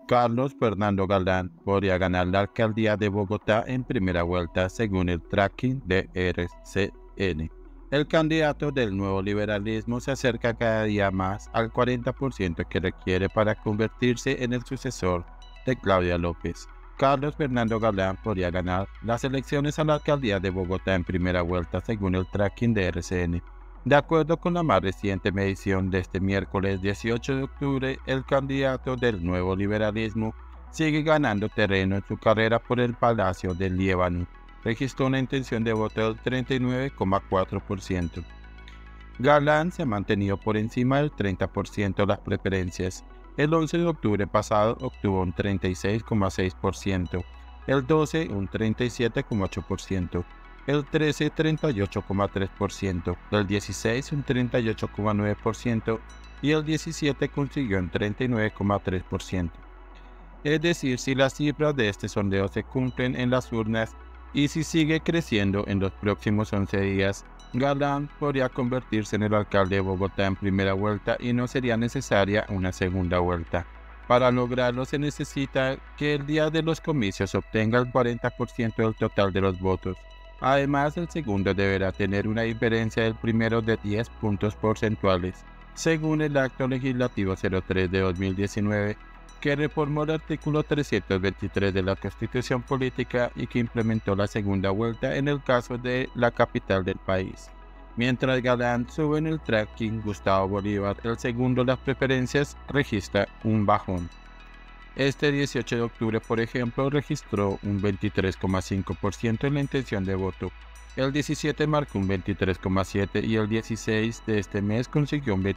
Carlos Fernando Galán podría ganar la alcaldía de Bogotá en primera vuelta según el tracking de RCN. El candidato del nuevo liberalismo se acerca cada día más al 40% que requiere para convertirse en el sucesor de Claudia López. Carlos Fernando Galán podría ganar las elecciones a la alcaldía de Bogotá en primera vuelta según el tracking de RCN. De acuerdo con la más reciente medición de este miércoles 18 de octubre, el candidato del nuevo liberalismo sigue ganando terreno en su carrera por el Palacio del Líbano. Registró una intención de voto del 39,4%. Galán se ha mantenido por encima del 30% de las preferencias. El 11 de octubre pasado obtuvo un 36,6%, el 12 un 37,8%. El 13, 38,3%, el 16 un 38,9% y el 17 consiguió un 39,3%. Es decir, si las cifras de este sondeo se cumplen en las urnas y si sigue creciendo en los próximos 11 días, Galán podría convertirse en el alcalde de Bogotá en primera vuelta y no sería necesaria una segunda vuelta. Para lograrlo se necesita que el día de los comicios obtenga el 40% del total de los votos. Además, el segundo deberá tener una diferencia del primero de 10 puntos porcentuales, según el Acto Legislativo 03 de 2019, que reformó el artículo 323 de la Constitución Política y que implementó la segunda vuelta en el caso de la capital del país. Mientras Galán sube en el tracking, Gustavo Bolívar, el segundo de las preferencias, registra un bajón. Este 18 de octubre, por ejemplo, registró un 23,5% en la intención de voto. El 17 marcó un 23,7% y el 16 de este mes consiguió un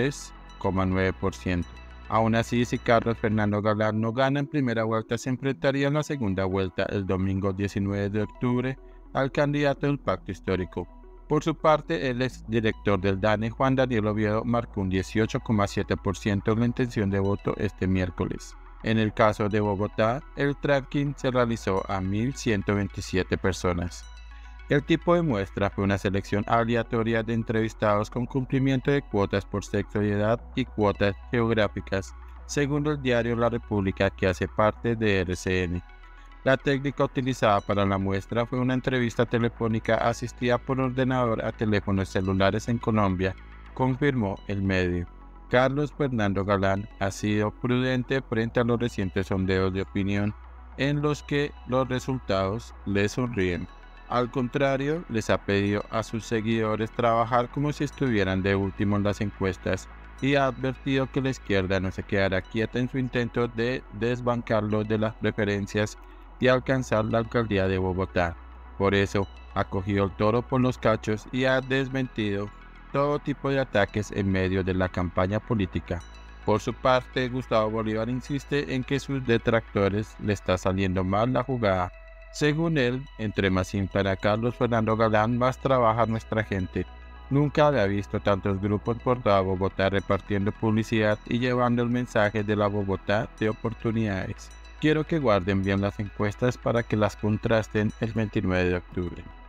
23,9%. Aún así, si Carlos Fernando Galán no gana en primera vuelta, se enfrentaría en la segunda vuelta el domingo 19 de octubre al candidato del Pacto Histórico. Por su parte, el exdirector del DANE, Juan Daniel Oviedo, marcó un 18,7% en la intención de voto este miércoles. En el caso de Bogotá, el tracking se realizó a 1.127 personas. El tipo de muestra fue una selección aleatoria de entrevistados con cumplimiento de cuotas por sexo y edad y cuotas geográficas, según el diario La República, que hace parte de RCN. La técnica utilizada para la muestra fue una entrevista telefónica asistida por ordenador a teléfonos celulares en Colombia, confirmó el medio. Carlos Fernando Galán ha sido prudente frente a los recientes sondeos de opinión en los que los resultados le sonríen. Al contrario, les ha pedido a sus seguidores trabajar como si estuvieran de último en las encuestas y ha advertido que la izquierda no se quedará quieta en su intento de desbancarlo de las preferencias y alcanzar la alcaldía de Bogotá. Por eso, ha cogido el toro por los cachos y ha desmentido todo tipo de ataques en medio de la campaña política. Por su parte, Gustavo Bolívar insiste en que sus detractores le está saliendo mal la jugada. Según él, entre más inflan a Carlos Fernando Galán, más trabaja nuestra gente. Nunca había visto tantos grupos por toda Bogotá repartiendo publicidad y llevando el mensaje de la Bogotá de oportunidades. Quiero que guarden bien las encuestas para que las contrasten el 29 de octubre.